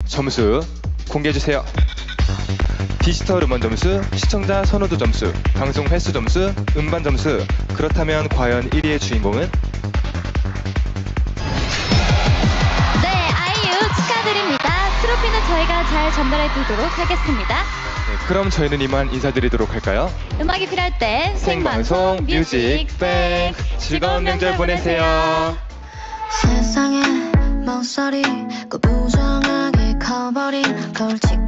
점수 공개해주세요. 디지털 음원 점수, 시청자 선호도 점수, 방송 횟수 점수, 음반 점수. 그렇다면 과연 1위의 주인공은? 네, 아이유 축하드립니다. 트로피는 저희가 잘 전달해 드리도록 하겠습니다. 네, 그럼 저희는 이만 인사드리도록 할까요? 음악이 필요할 때 생방송 뮤직뱅 즐거운 명절 보내세요. 세상에 모서리 그 부정하게 커버린 걸치고